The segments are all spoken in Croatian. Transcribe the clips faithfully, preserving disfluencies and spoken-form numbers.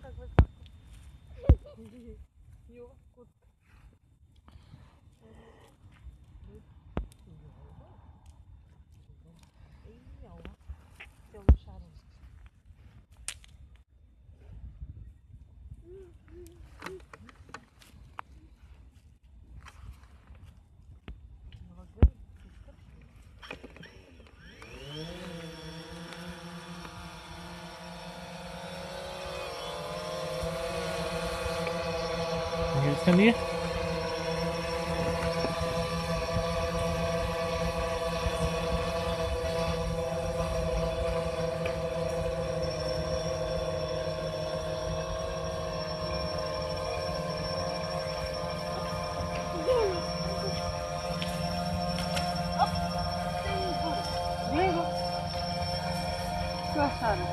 kakva slatko. Juva, kutka. I ova. Cijelu šarom. Jeste nije? Lijevo. Još sada.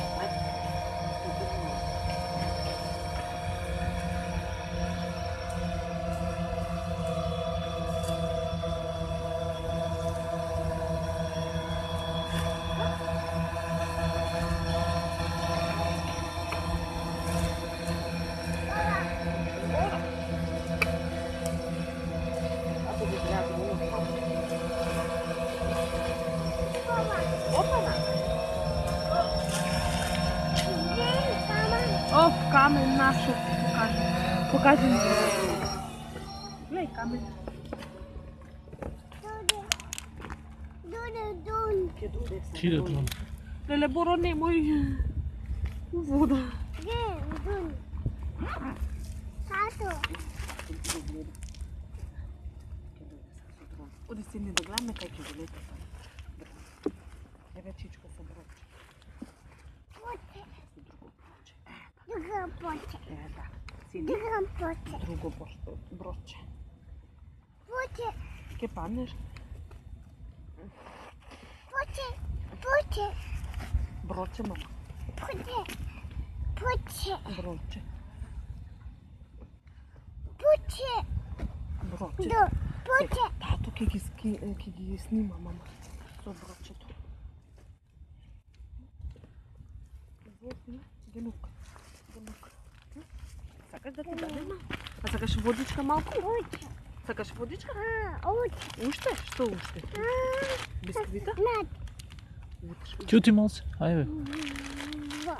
O, kamen našu, pokaži. Pokaži mi. Glej kamen. Čije dron? Lele, Boro, nemoj u vodu. Odi sjedni da gledam kaj će doleti. Evo čičko sam broče. Drugo poče. E, da. Sidi. Drugo poče. Drugo broče. Poče. Kje padneš? Poče. Poče. Broče, mama. Poče. Poče. Broče. Poče. Broče. Do. Poče. Tato, ki gi, ki, ki gi snima, mama. So broče to. Genuk. Genuk. Sakaš da ti dadem? A sakaš vodička malko? Uče. Sakaš vodička? A, uče. Ušte? Što ušte? Biskvita? Nad. Čuti malo se, ajde. Dva.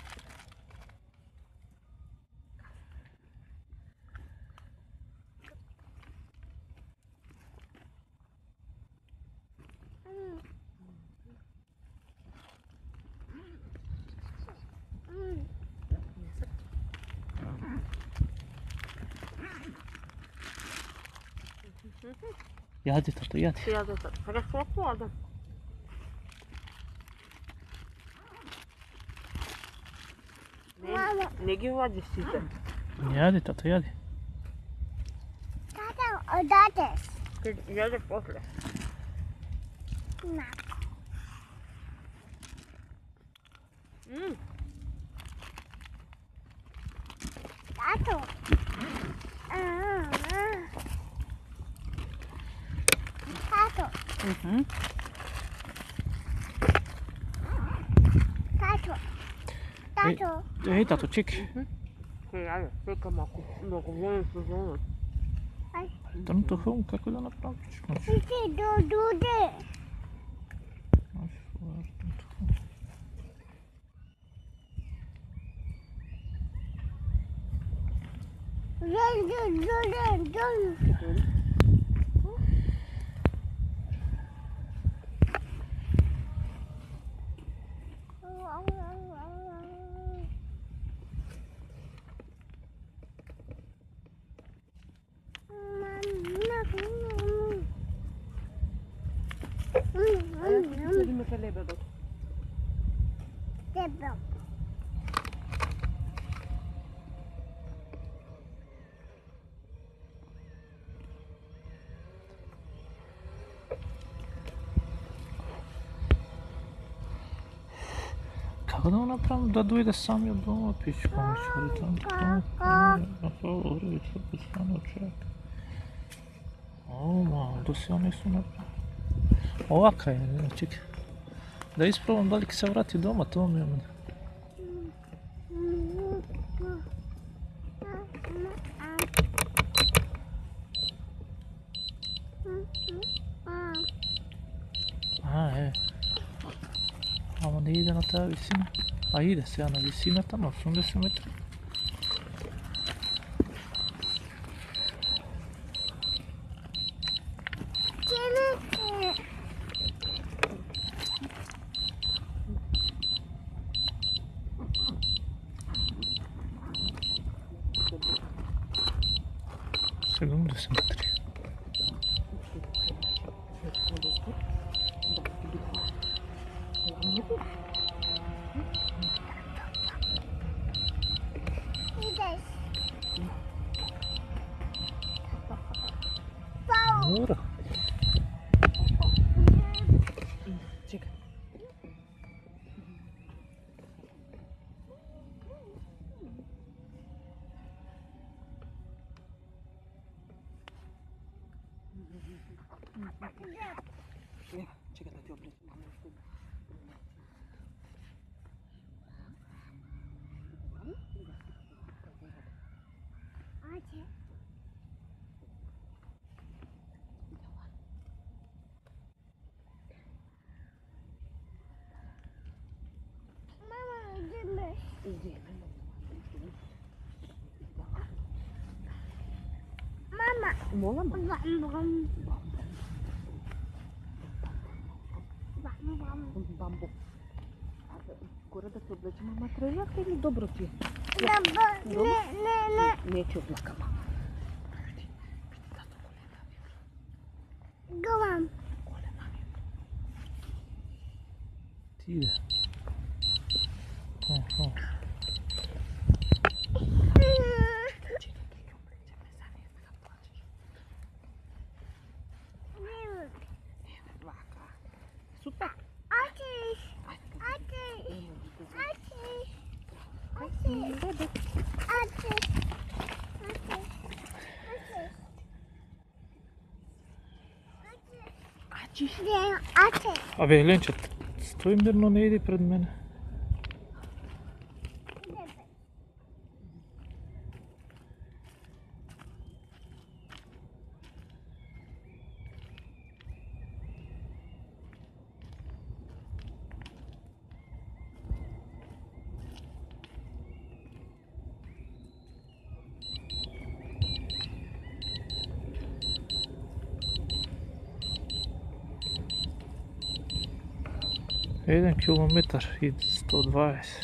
Jadi tato, jadi. Jade tato. Sakaš klopu, Adam? Mama. Ne gi vadi site. Jadi tato, jadi. Tata, odadeš. Jade posle. Na. Mm. Tato. A, a. Tato. Mhm. Tato. Tato. Ej, tato, čekaj. Kaj, ajde, čekam ako mnogo volim sezonu. Aj. Trn to home, kako da napraviš? Iti do dude. Dol, dol, dol, dol. Idime kaj lebe dot. Debel. Kako da mu napravim da dojde sam od doma pičkom? Išli tam tamo. Na prvo vrvi čupi stano čeka. O, malo, da se oni su napravili. Ovaka je, ne, čekaj. Da isprobam da li se vrati doma, to mi je. ta visina? A ide se na visiната на osamdeset metara. sedamdeset metri. Ideš. Mora. Čekaj. Evo, čekaj da ti obličim. Ajde. Mama, ideme. Mama. Mola ma? Bam, bam. Bam, bam. Bambu. Gore da se oblečemo, ma treljaka ili dobro ti je? Ne, ba- ne, ne, ne. Neće oblakama. Govam. Ti ide. Aha. Super. Ajde. Ajde. Ajde. Ajde. Ajde. Ači. Ajde. A Velenča, stoj mirno, ne idi pred mene. Jedan kilometar i sto dvadeset.